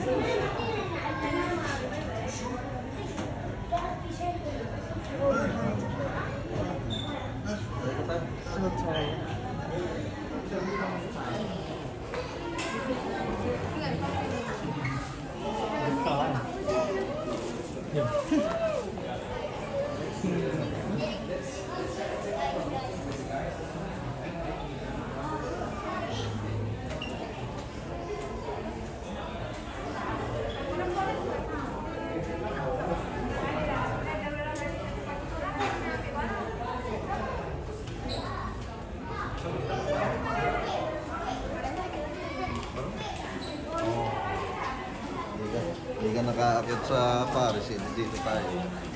So tired. Hindi ka nakaakit sa Paris, dito tayo.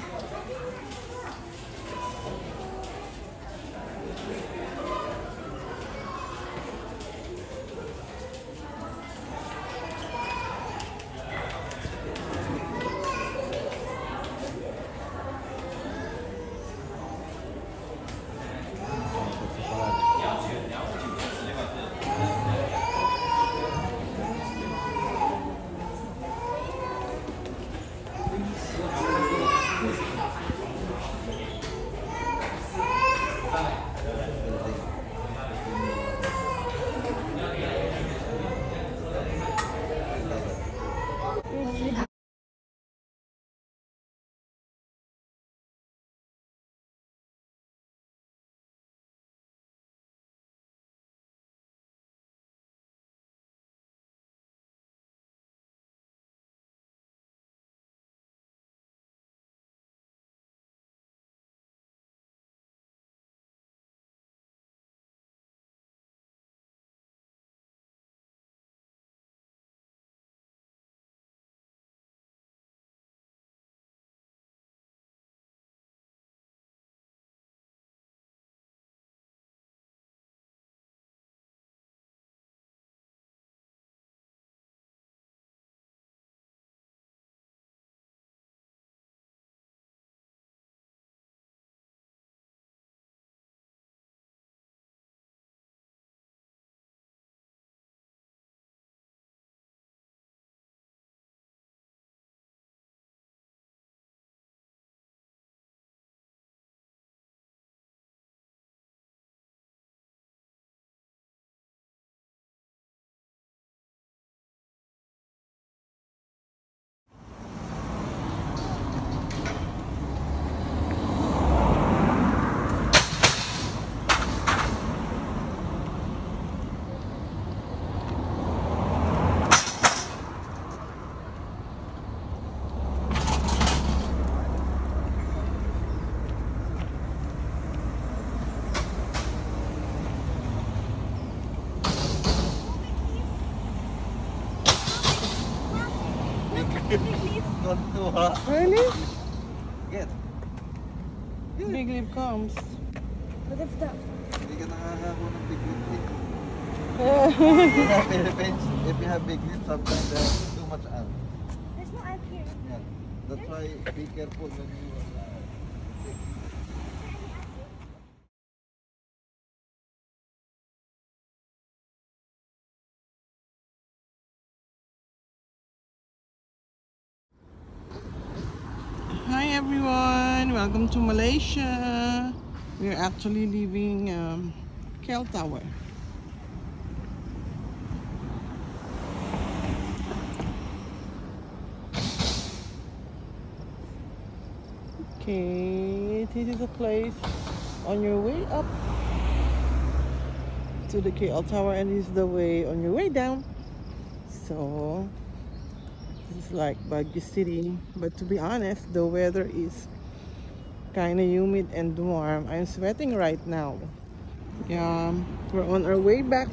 Really? Get. Big leaf comes. What if that? Hindi ka nakakakuha ng big lips eh. Yeah. In the Philippines, if you have big lips, sometimes there's too much ant. There's no ant here. Yeah. That's why be careful when you Hi everyone, welcome to Malaysia. We're actually leaving KL Tower. Okay, this is a place on your way up to the KL Tower, and this is the way on your way down. So it's like Baguio City, but to be honest, the weather is kind of humid and warm. I'm sweating right now. Yeah, we're on our way back.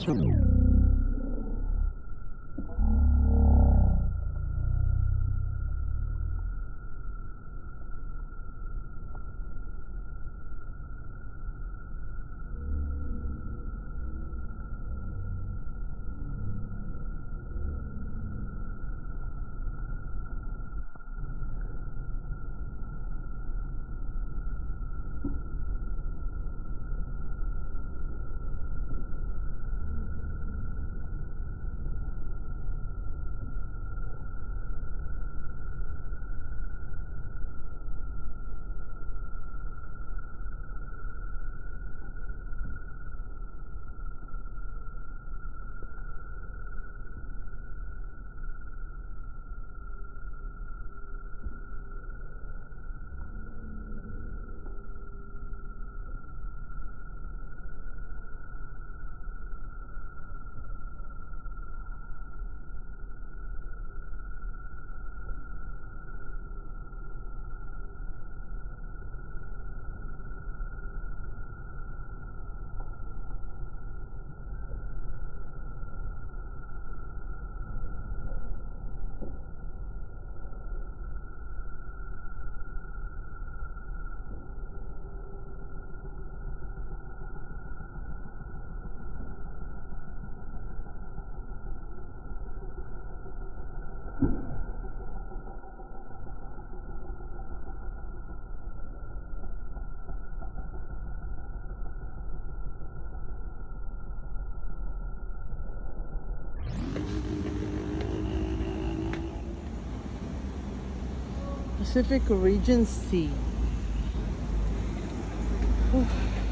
Pacific Regency. Ooh.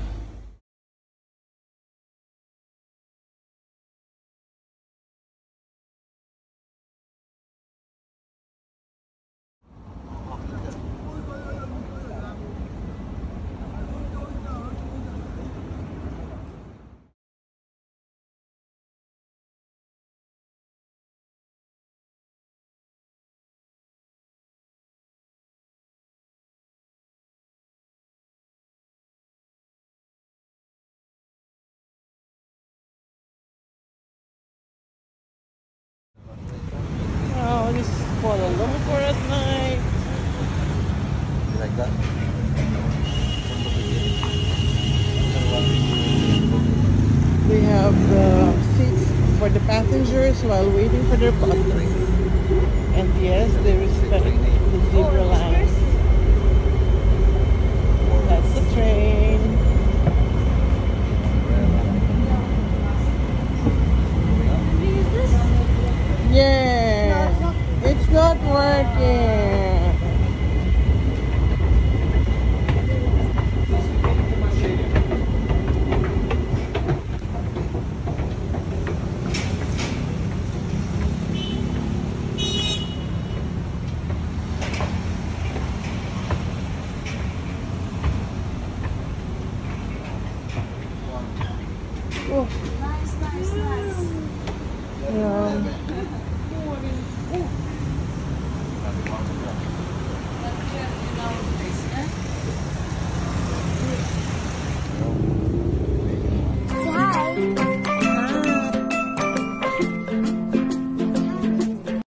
Oh, this is Kuala Lumpur at night. You like that? We have the seats for the passengers while waiting for their buses. And yes, they respect the zebra lines. That's the train. Use this? Yeah, it's not working. Oh.